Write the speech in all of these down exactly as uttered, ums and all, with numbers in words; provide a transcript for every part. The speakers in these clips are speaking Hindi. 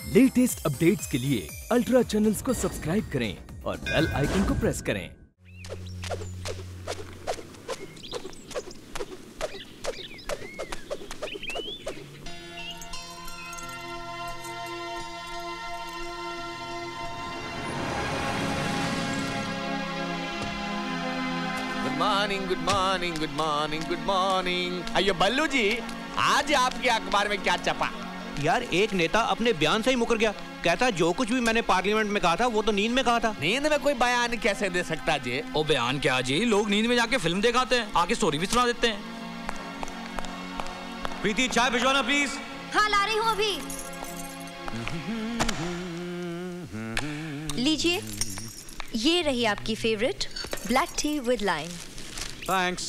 लेटेस्ट अपडेट्स के लिए अल्ट्रा चैनल्स को सब्सक्राइब करें और बेल आइकन को प्रेस करें। Good morning, good morning, good morning, good morning. अयो बल्लू जी, आज आपके अखबार में क्या छपा? यार एक नेता अपने बयान से ही मुकर गया। कहता जो कुछ भी मैंने पार्लियामेंट में कहा था वो तो नींद में कहा था। नींद में कोई बयान कैसे दे सकता जी? ओ बयान क्या जी, लोग नींद में जाके फिल्म दिखाते हैं, आके स्टोरी भी सुना देते हैं। प्रीति चाय भिजवाना प्लीज। हाँ ला रही हूँ अभी। लीजिए, ये रही आपकी favourite black tea with lime. Thanks.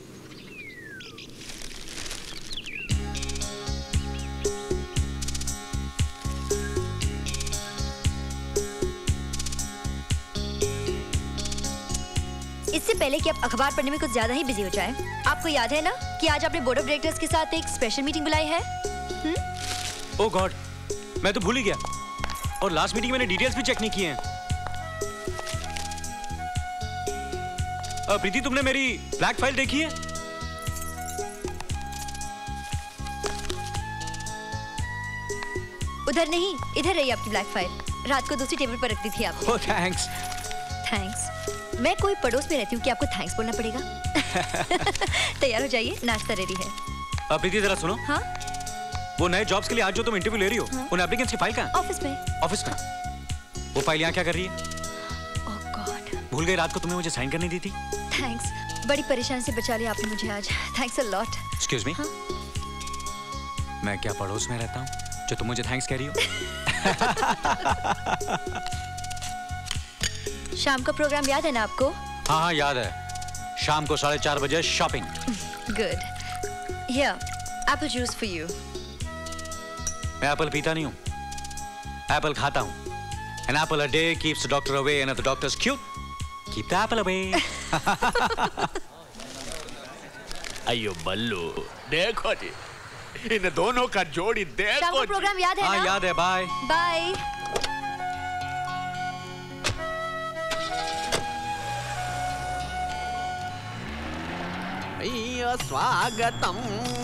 इससे पहले कि आप अखबार पढ़ने में कुछ ज्यादा ही बिजी हो जाए, आपको याद है ना कि आज आपने बोर्ड ऑफ डायरेक्टर्स के साथ एक स्पेशल मीटिंग बुलाई है? ओह गॉड, मैं तो भूल ही गया। और लास्ट मीटिंग मैंने डिटेल्स भी चेक नहीं किए हैं। प्रीति तुमने मेरी ब्लैक फाइल देखी है? उधर नहीं, इधर रही आपकी ब्लैक फाइल। रात को दूसरी टेबल पर रख दी थी आपने। Oh thanks. थैंक्स। मैं कोई पड़ोस में रहती हूँ कि आपको थैंक्स बोलना पड़ेगा। तैयार हो जाइए, नाश्ता रेडी है। प्रीति जरा सुनो। हाँ? वो नए जॉब्स के लिए आज जो तुम इंटरव्यू ले रही हो, हाँ? उन एप्लीकेंट्स की फाइल कहाँ है? ऑफिस में। ऑफिस में? वो फाइल यहाँ क्या कर रही है? ओह गॉड, भूल गई रात को तुम्हें मुझे साइन करनी दी थी। थैंक्स, बड़ी परेशानी से बचा लिया आपने मुझे आज। Thanks a lot. Excuse me, मैं क्या पड़ोस में रहता हूँ जो तुम मुझे थैंक्स कह रही हो? शाम का प्रोग्राम याद है ना आपको? हाँ हाँ याद है। शाम को साढ़े चार बजे shopping. Good. Here, apple juice for you. मैं एप्पल पीता नहीं हूँ, एप्पल खाता हूँ। An apple a day keeps the doctor away, and if the doctor's cute, keep the apple away. अयो बल्लू, देखो जी, इन दोनों का जोड़ी देखो। शाम को प्रोग्राम याद है ना? हाँ याद है। Bye bye. स्वागतम।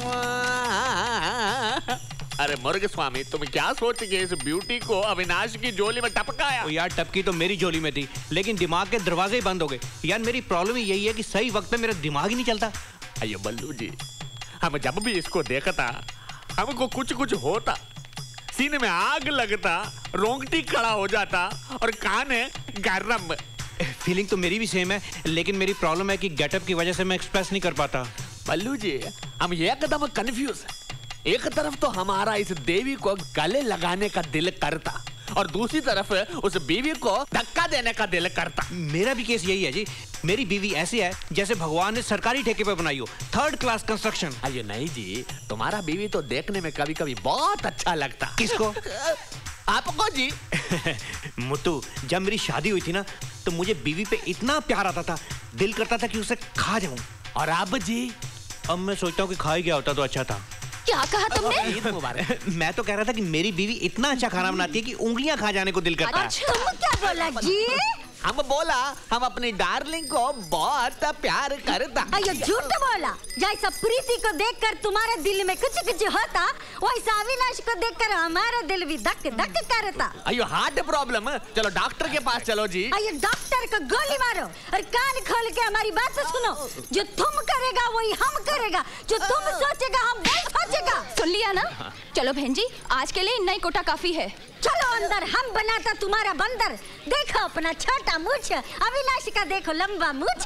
अरे मुर्ग स्वामी, तुम क्या सोच के इस ब्यूटी को अविनाश की झोली में टपकाया? यार टपकी तो मेरी झोली में थी, लेकिन दिमाग के दरवाजे ही बंद हो गए। यार मेरी प्रॉब्लम ही यही है कि सही वक्त में मेरा दिमाग ही नहीं चलता। अयो बल्लू जी, हम जब भी इसको देखता हमको कुछ कुछ होता, सीने में आग लगता, रोंगटी खड़ा हो जाता और कान है गरम। फीलिंग तो मेरी भी सेम है, लेकिन मेरी प्रॉब्लम है कि गेटअप की वजह से मैं एक्सप्रेस नहीं कर पाता। बल्लू जी, हम एकदम कंफ्यूज। एक तरफ तो हमारा इस देवी को गले लगाने का दिल करता और दूसरी तरफ उस बीवी को धक्का देने का दिल करता। मेरा भी केस यही है जी। मेरी बीवी ऐसी है जैसे भगवान ने सरकारी ठेके पे बनाई हो, थर्ड क्लास कंस्ट्रक्शन। अरे नहीं जी, तुम्हारा बीवी तो देखने में कभी कभी बहुत अच्छा लगता। किसको? आपको जी। मुत्तू, जब मेरी शादी हुई थी ना, तो मुझे बीवी पे इतना प्यार आता था, दिल करता था कि उसे खा जाऊं। और अब जी? अब मैं सोचता हूँ कि खा ही गया होता तो अच्छा था। क्या कहा तुमने? मैं तो कह रहा था कि मेरी बीवी इतना अच्छा खाना बनाती है कि उंगलियां खा जाने को दिल करता है। अच्छा, तुम क्या बोला जी? हम बोला हम अपनी डार्लिंग को बहुत प्यार करता। अयो झूठ बोला। जैसा प्रीति को देखकर तुम्हारे दिल में कुछ कुछ होता, वैसा अविनाश को देखकर हमारा दिल भी धक धक करता। अयो हार्ट प्रॉब्लम, चलो डॉक्टर के पास चलो जी। अयो डॉक्टर को गोली मारो और कान खोल के हमारी बात सुनो। जो तुम करेगा वही हम करेगा, जो तुम सोचेगा हम वही सोचेगा। सुन लिया ना? चलो बहन जी, आज के लिए इतना ही कोटा काफी है। चलो अंदर, हम बनाता तुम्हारा बंदर। देखो अपना छोटा मूछ, अविनाश का देखो लंबा मूछ।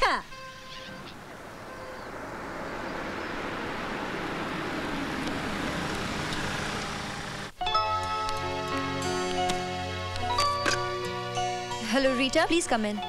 Hello Rita, please come in.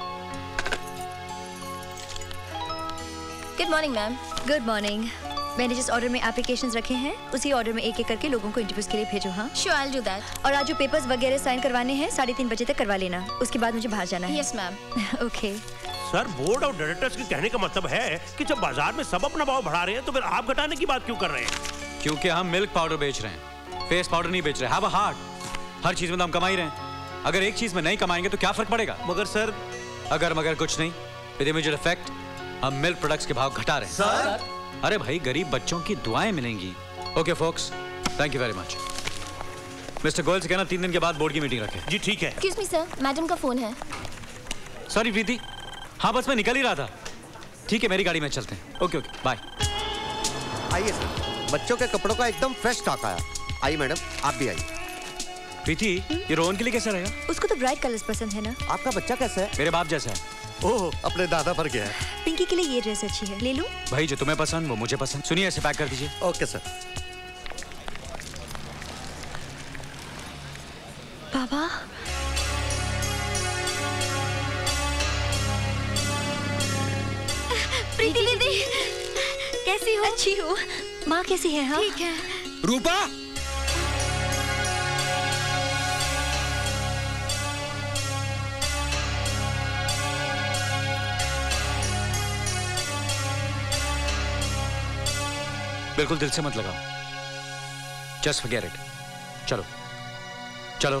Good morning ma'am. Good morning. मैंने जिस ऑर्डर में एप्लीकेशंस रखे हैं, उसी ऑर्डर में एक एक करके लोगों को इंटरव्यूज के लिए भेजो। हाँ sure, I will do that. और आज जो पेपर्स वगैरह साइन करवाने हैं साढ़े तीन बजे तक करवा लेना, उसके बाद मुझे बाहर जाना है। Yes ma'am. Okay. Sir, board of directors के कहने का मतलब है कि जब बाजार में सब अपना भाव बढ़ा रहे हैं तो फिर आप घटाने की बात क्यों कर रहे हैं? क्योंकि हम मिल्क पाउडर बेच रहे हैं, फेस पाउडर नहीं बेच रहे। Have a heart. हर चीज में तो हम कमा ही रहे हैं। अगर एक चीज में नहीं कमाएंगे तो क्या फर्क पड़ेगा? मगर सर, अगर मगर कुछ नहीं, विद इमीडिएट इफेक्ट हम मिल्क प्रोडक्ट्स के भाव घटा रहे हैं। सर, अरे भाई, गरीब बच्चों की दुआएं मिलेंगी। Okay folks, thank you very much. Mister Goyal से कहना तीन दिन के बाद बोर्ड की मीटिंग रखें। जी ठीक है। एक्सक्यूज मी सर, मैडम का फोन है। सॉरी प्रीति, हाँ बस मैं निकल ही रहा था। ठीक है, मेरी गाड़ी में चलते हैं। Okay okay bye. आइए सर, बच्चों के कपड़ों का एकदम फ्रेश स्टॉक आया। आइए मैडम, आप भी आइए। प्रीति, ये रोहन के लिए कैसा रहेगा? उसको तो ब्राइट कलर्स पसंद है ना। आपका बच्चा कैसा है? मेरे बाप जैसा है। ओह, अपने दादा पर गया है। पिंकी के लिए ये ड्रेस अच्छी है, ले लूं? भाई जो तुम्हें पसंद वो मुझे पसंद। सुनिए, ऐसे पैक कर दीजिए। Okay sir. बाबा, प्रीति दीदी, कैसी हो? अच्छी हूँ। माँ कैसी है? हाँ ठीक है। रूपा, बिल्कुल दिल से मत लगाओ। Just forget it. चलो चलो।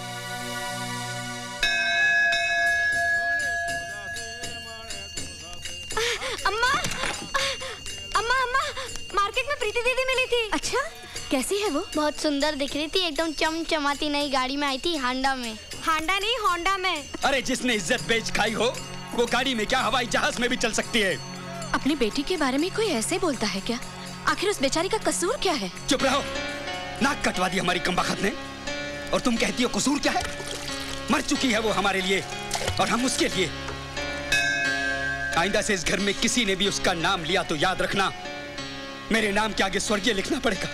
अम्मा, अम्मा, अम्मा, मार्केट में प्रीति दीदी मिली थी। अच्छा, कैसी है वो? बहुत सुंदर दिख रही थी, एकदम चमचमाती नई गाड़ी में आई थी, हांडा में। हांडा नहीं, होंडा में। अरे जिसने इज्जत बेच खाई हो वो गाड़ी में क्या हवाई जहाज में भी चल सकती है। अपनी बेटी के बारे में कोई ऐसे बोलता है क्या? आखिर उस बेचारी का कसूर क्या है? चुप रहो, नाक कटवा दी हमारी कमबख्त ने। और तुम कहती हो कसूर क्या है? मर चुकी है वो हमारे लिए और हम उसके लिए। आइंदा से इस घर में किसी ने भी उसका नाम लिया तो याद रखना, मेरे नाम के आगे स्वर्गीय लिखना पड़ेगा।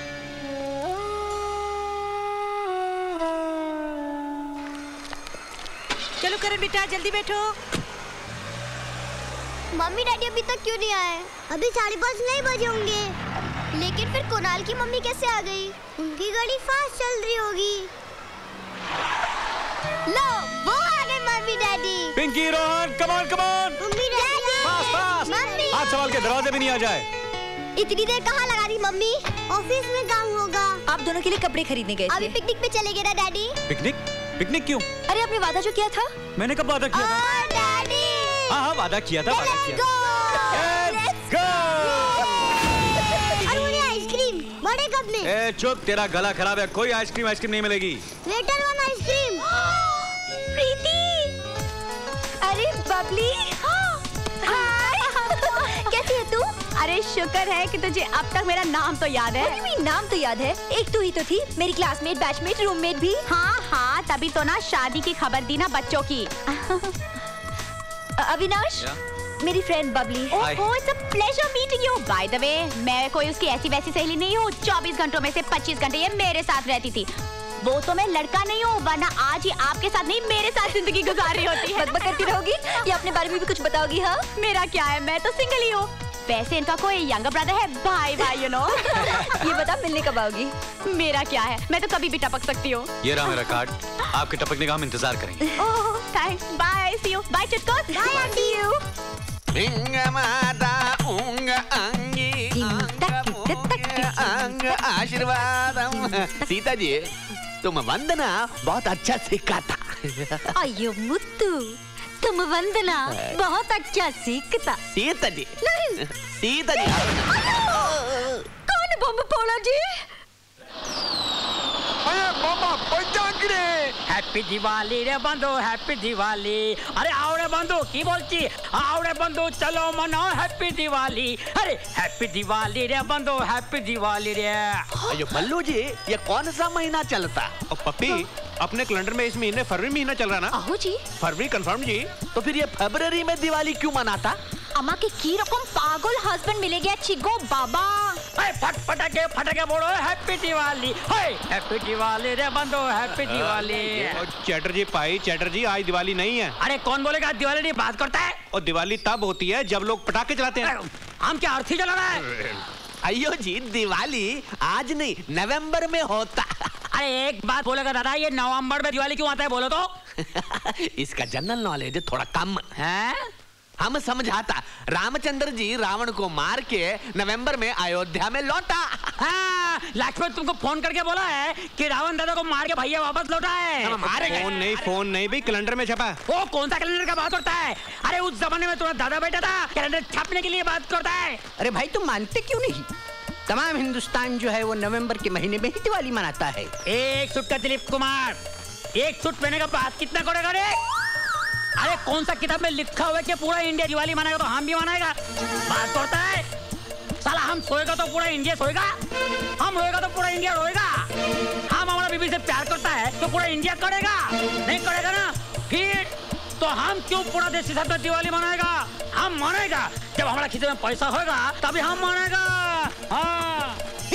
चलो करण बेटा, जल्दी बैठो। मम्मी डैडी अभी तक क्यों नहीं आए? अभी साढ़े पाँच नहीं बजे होंगे। लेकिन फिर कुणाल की मम्मी कैसे आ गई? उनकी गाड़ी फास्ट चल रही होगी। लो, वो आ गए mummy daddy. Pinky, Rohan, come on come on. Mummy daddy, fast fast. Mummy. हाथ संभाल के, दरवाजे भी नहीं आ जाए। इतनी देर कहाँ लगा दी मम्मी? ऑफिस में काम होगा। आप दोनों के लिए कपड़े खरीदने गए अभी थे। पिकनिक पे चले गए ना डैडी। पिकनिक? पिकनिक क्यों? अरे आपने वादा जो किया था। मैंने कब वादा किया था? Oh daddy. हाँ हाँ वादा किया था, वादा किया था। Let's go! और मुझे आइसक्रीम बड़े कप में। ए चुप, तेरा गला खराब है, कोई आइसक्रीम आइसक्रीम नहीं मिलेगी। Waiter one ice cream. प्रीति, अरे बबली, हाय, कैसी है तू? अरे शुक्र है कि तुझे अब तक मेरा नाम तो याद है। मेरा नाम तो याद है, एक तू ही तो थी, मेरी क्लासमेट, बैचमेट, रूममेट भी। हाँ हाँ, तभी तो ना शादी की खबर दी ना बच्चों की। अविनाश, मेरी friend Babli. Oh, it's a pleasure meeting you. By the way, मैं कोई उसकी ऐसी वैसी सहेली नहीं हूँ। चौबीस घंटों में से पच्चीस घंटे ये मेरे साथ रहती थी। वो तो मैं लड़का नहीं हूँ, वरना आज ही आपके साथ नहीं मेरे साथ जिंदगी गुजार रही होती है। बकबक करती रहोगी या अपने बारे में भी कुछ बताओगी? हाँ, मेरा क्या है, मैं तो सिंगल ही हूँ। वैसे इनका कोई यंगर ब्रदर है, भाई भाई यू नो। ये बता, मिलने कब आओगी? मेरा क्या है, मैं तो कभी भी टपक सकती हूँ। ये रहा मेरा कार्ड, आपके टपकने का हम इंतजार करेंगे। Oh thanks, bye, see you, bye चुटकुल, बाय सी यू। इंग माता उंग अंगी अंग आशीर्वादम। सीता जी, तुम वंदना बहुत अच्छा सीखा था। अयो मुत्तू, तुम वंदना बहुत अच्छा सीखता। सीता जी, सीता जी। कौन बम फोड़ा जी? हैप्पी दिवाली रे बंधु, हैप्पी दिवाली। अरे आओ रे बंधु, की बोलती? आओ रे बंधु, चलो मनाओ हैप्पी दिवाली। अरे हैप्पी दिवाली रे बंधु, हैप्पी दिवाली रे। अयो बल्लू जी, ये कौन सा महीना चलता? और पप्पी, अपने कैलेंडर में इस महीने फरवरी महीना चल रहा ना? आहो जी। फरवरी कंफर्म जी। तो फिर ये फरवरी में दिवाली क्यों मनाता? अम्मा के की रकम पागल हस्बैंड मिले गया चिगो बाबा। अरे फट फटके फटके बोलो happy Diwali. Hi happy Diwali रे बंधु, हैप्पी दिवाली। चैटर्जी पाई, चैटर्जी आज दिवाली नहीं है। अरे कौन बोलेगा दिवाली नहीं बात करता है? और दिवाली तब होती है जब लोग पटाखे चलाते हैं। हम क्या अर्थी जला रहा है? अयो जी, दिवाली आज नहीं नवंबर में होता। अरे एक बात बोलेगा दादा, ये नवंबर में दिवाली क्यों आता है बोलो तो? इसका जनरल नॉलेज थोड़ा कम है। हम समझाता रामचंद्र जी रावण को मार के नवंबर में अयोध्या में लौटा। हाँ, लक्ष्मण तुमको फोन करके बोला है कि रावण दादा को मार के भैया वापस लौटा है। हम मारेंगे। फोन नहीं, फोन नहीं भाई, कैलेंडर में छपा। वो कौन सा कैलेंडर का बात करता है? अरे उस जमाने में तुम्हारा दादा बेटा था, कैलेंडर छापने के लिए बात करता है। अरे भाई तुम मानते क्यों नहीं? तमाम हिंदुस्तान जो है वो नवंबर के महीने में ही दिवाली मनाता है। एक सूट का दिलीप कुमार, एक सूट पहने का बात कितना करेगा रे? अरे कौन सा किताब में लिखा हुआ है कि पूरा इंडिया दिवाली मनाएगा तो हम भी मनाएगा? बात करता है साला। हम सोएगा तो पूरा इंडिया सोएगा, हम रोएगा तो पूरा इंडिया रोएगा। हम हमारा बीबी से प्यार करता है तो पूरा इंडिया करेगा, नहीं करेगा ना? फिर तो हम क्यों पूरा देश के साथ में दिवाली मनाएगा? हम मनाएगा जब हमारा खिसे में पैसा होगा तभी हम मनाएगा। हाँ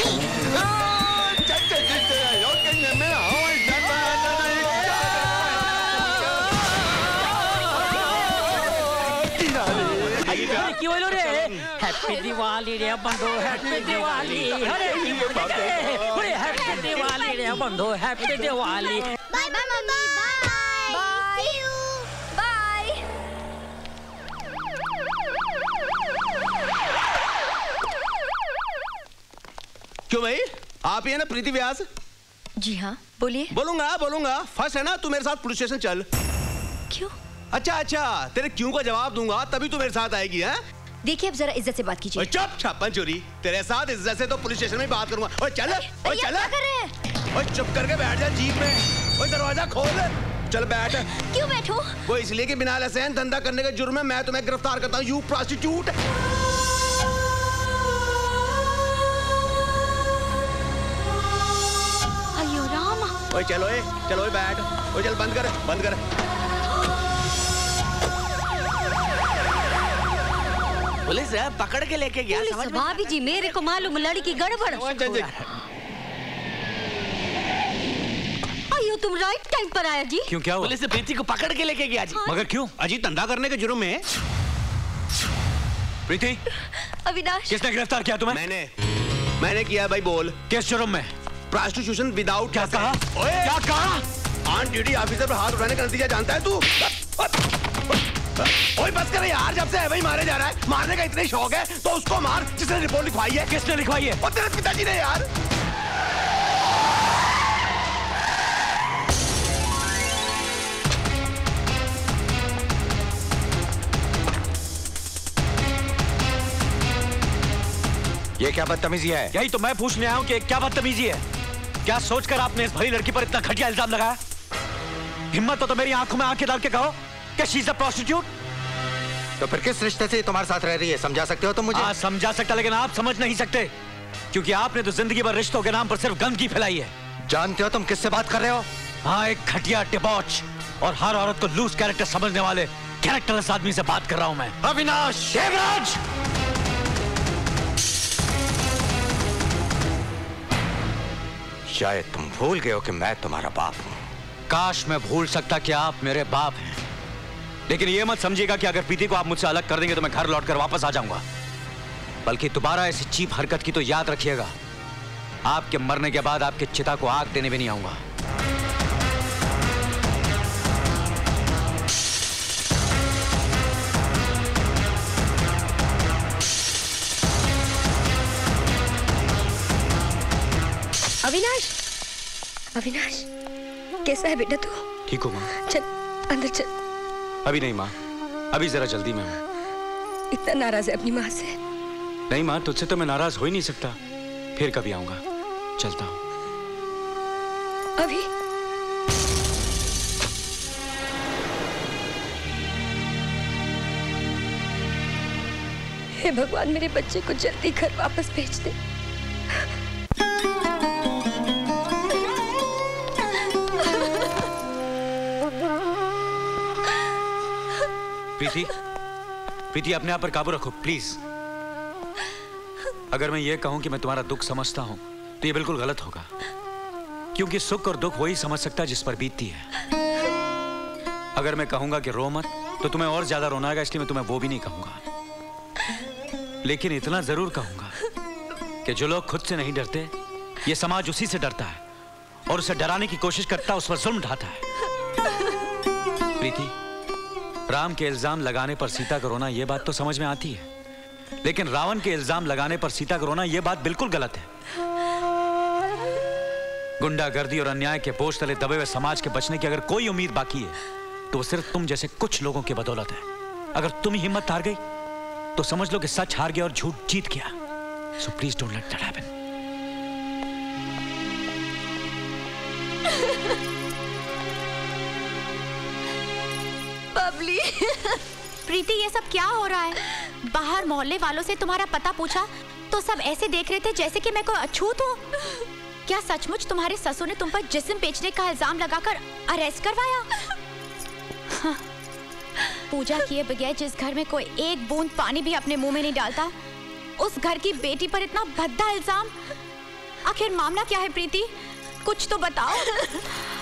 क्यों बोलो रे? हैप्पी दिवाली रे बंधु, हैप्पी दिवाली। अरे अरे हैप्पी दिवाली रे बंधु, happy Diwali. Bye bye mummy, bye bye bye. क्यों भाई, आप ही है ना प्रीति व्यास? जी हाँ, बोलिए। बोलूंगा बोलूंगा फर्स्ट है ना, तू मेरे साथ पुलिस स्टेशन चल। क्यों? अच्छा अच्छा, तेरे क्यों का जवाब दूंगा तभी तू मेरे साथ आएगी। है देखिए, अब जरा इज्जत से बात कीजिए। चुप छप्पन चोरी, तेरे साथ इज्जत से तो पुलिस स्टेशन में बात करूंगा। ओए चल, ओए चल, क्या कर रहे हैं? ओए चुप करके बैठ जा जीप में। ओए दरवाजा खोल, चल बैठ। क्यों बैठो? वो इसलिए कि बिना लाइसेंस धंधा करने के जुर्म में मैं तुम्हें गिरफ्तार करता हूँ, यू प्रोस्टिट्यूट। अयो राम। ओए चलो, ओए चलो, ओए बैठ। ओए चल बंद कर, बंद कर। पुलिस पकड़ के लेके गया। समझ में? भाभी जी मेरे को मालूम लड़की गड़बड़। अयो तुम राइट टाइम पर आया जी। क्यों, क्या हुआ? पुलिस प्रीति को पकड़ के लेके गया जी। मगर क्यों? अजी धंधा करने के जुर्म में। प्रीति, अविनाश, किसने गिरफ्तार किया तुम्हें? मैंने मैंने किया भाई। बोल। किस जुर्म में? Prostitution without. क्या कहा? ओए क्या कहा? ऑन ड्यूटी ऑफिसर पर हाथ उठाने का नतीजा जानता है तू? ओए बस कर यार, जब से है वही मारे जा रहा है। मारने का इतना ही शौक है तो उसको मार जिसने रिपोर्ट लिखवाई है। किसने लिखवाई है? और तेरे पिताजी ने यार। ये क्या बदतमीजी है? यही तो मैं पूछने आया हूँ कि क्या बदतमीजी है? क्या सोचकर आपने इस भली लड़की पर इतना घटिया इल्जाम लगाया? हिम्मत हो तो मेरी आंखों में आंखें डाल के कहो कि शी इज अ प्रोस्टिट्यूट। तो फिर किस रिश्ते से तुम्हारे साथ रह रही है, समझा सकते हो तुम मुझे? हाँ समझा सकता, लेकिन आप समझ नहीं सकते क्योंकि आपने तो जिंदगी भर रिश्तों के नाम पर सिर्फ गंदगी फैलाई है। जानते हो तुम किससे बात कर रहे हो? हाँ, एक घटिया डिबॉच और हर औरत को लूज कैरेक्टर समझने वाले कैरेक्टरलेस आदमी से बात कर रहा हूं मैं। अविनाश! देवराज! शायद तुम भूल गए हो कि मैं तुम्हारा बाप हूं। काश मैं भूल सकता कि आप मेरे बाप हैं, लेकिन ये मत समझिएगा कि अगर प्रीति को आप मुझसे अलग कर देंगे तो मैं घर लौटकर वापस आ जाऊंगा। बल्कि दोबारा ऐसी चीप हरकत की तो याद रखिएगा, आपके मरने के बाद आपके चिता को आग देने भी नहीं आऊंगा। अविनाश, अविनाश, कैसा है बेटा तू? ठीक हो माँ? चल अंदर चल। अभी नहीं माँ, अभी जरा जल्दी में हूँ। इतना नाराज है अपनी माँ से? नहीं माँ, तुझसे तो मैं नाराज हो ही नहीं सकता। फिर कभी आऊंगा, चलता हूँ। अभी हे भगवान, मेरे बच्चे को जल्दी घर वापस भेज दे। प्रीति, प्रीति अपने आप पर काबू रखो प्लीज। अगर मैं ये कहूं कि मैं तुम्हारा दुख समझता हूं तो ये बिल्कुल गलत होगा, क्योंकि सुख और दुख वही समझ सकता है जिस पर बीतती है। अगर मैं कहूंगा कि रो मत तो तुम्हें और ज्यादा रोना आएगा, इसलिए मैं तुम्हें वो भी नहीं कहूंगा। लेकिन इतना जरूर कहूंगा कि जो लोग खुद से नहीं डरते, ये समाज उसी से डरता है और उसे डराने की कोशिश करता है, उस पर जुल्म ढाता है। प्रीति, राम के इल्जाम लगाने पर सीता का रोना ये बात तो समझ में आती है, लेकिन रावण के इल्जाम लगाने पर सीता का रोना ये बात बिल्कुल गलत है। गुंडागर्दी और अन्याय के बोझ तले दबे हुए समाज के बचने की अगर कोई उम्मीद बाकी है तो वो सिर्फ तुम जैसे कुछ लोगों की बदौलत है। अगर तुम ही हिम्मत हार गई तो समझ लो कि सच हार गया और झूठ जीत गया। So please don't let that happen. Babli. Preeti, ये सब क्या हो रहा है? बाहर मोहल्ले वालों से तुम्हारा पता पूछा तो सब ऐसे देख रहे थे जैसे कि मैं कोई अछूत हूँ। क्या सचमुच तुम्हारे ससुर ने तुम पर जिस्म बेचने का इल्जाम लगाकर अरेस्ट करवाया? हाँ। पूजा किए बगैर जिस घर में कोई एक बूंद पानी भी अपने मुंह में नहीं डालता, उस घर की बेटी पर इतना भद्दा इल्जाम। आखिर मामला क्या है प्रीति? कुछ तो बताओ।